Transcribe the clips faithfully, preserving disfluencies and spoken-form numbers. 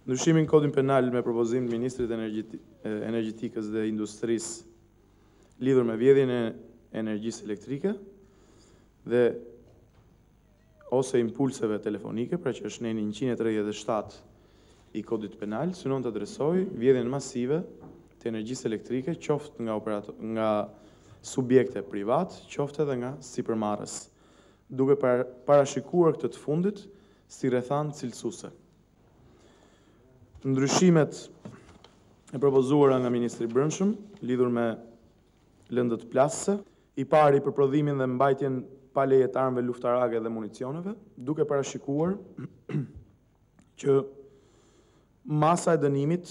Ndryshimin Kodin Penal me propozim të Ministrit Energjeti- Energjetikës dhe Industrisë lidhur me vjedhjen e energjisë elektrike dhe ose impulseve telefonike, pra që është neni njëqind e tridhjetë e shtatë i Kodit Penal, synon të adresoj vjedhjen masive të energjisë elektrike, qoftë nga operator, nga subjekte privat, qoftë edhe nga sipërmarrës, duke par- parashikuar këtë të fundit si rrethanë cilësuese. Ndryshimet e propozuara nga Ministri i Brendshëm lidhur me lëndët plasëse, i pari për prodhimin dhe mbajtjen pa leje të armëve luftarake dhe municioneve, duke parashikuar që masa e dënimit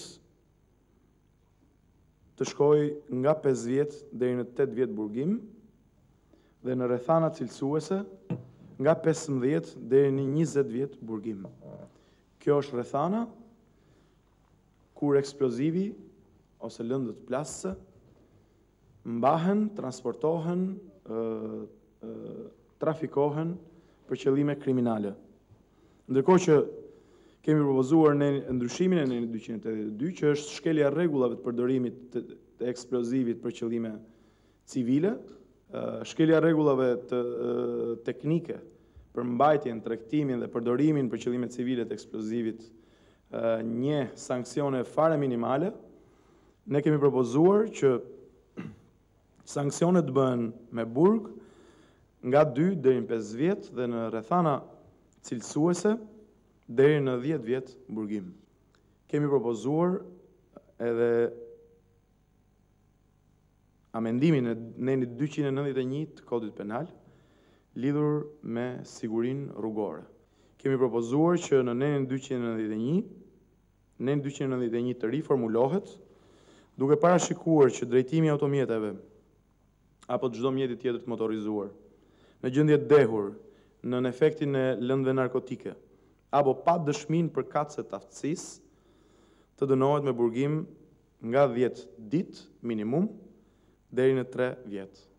të shkojë nga pesë vjet deri në tetë vjet burgim dhe në rrethana cilësuese nga pesëmbëdhjetë deri në njëzet vjet burgim. Kjo është rrethana kur eksplozivi ose lëndët plasëse mbahen, transportohen, e, e, trafikohen për qëllime kriminale. Ndërkohë që kemi propozuar në ndryshimin e në dyqind e tetëdhjetë e dy, që është shkelja rregullave të përdorimit të, të eksplozivit për qëllime civile, e, shkelja rregullave të e, teknike për mbajtjen, tregtimin dhe përdorimin për qëllime civile të eksplozivit, e, një sanksione fare minimale. Ne kemi propozuar që sanksionet bëhen me burg nga dy deri në pesë vjet dhe në rrethana cilësuese deri në dhjetë vjet burgim. Kemi propozuar edhe amendimin e nenit dyqind e nëntëdhjetë e një të Kodit Penal lidhur me sigurinë rrugore. Kemi propozuar që në nenin dyqind e nëntëdhjetë e një, neni dyqind e nëntëdhjetë e një të riformulohet, duke parashikuar që drejtimi i automjeteve apo çdo mjeti tjetër të motorizuar në gjendje dehur nën efektin e lëndëve narkotike apo pa dëshminë për katëse të aftësisë, të dënohet me burgim nga dhjetë ditë minimum deri në tre vjet.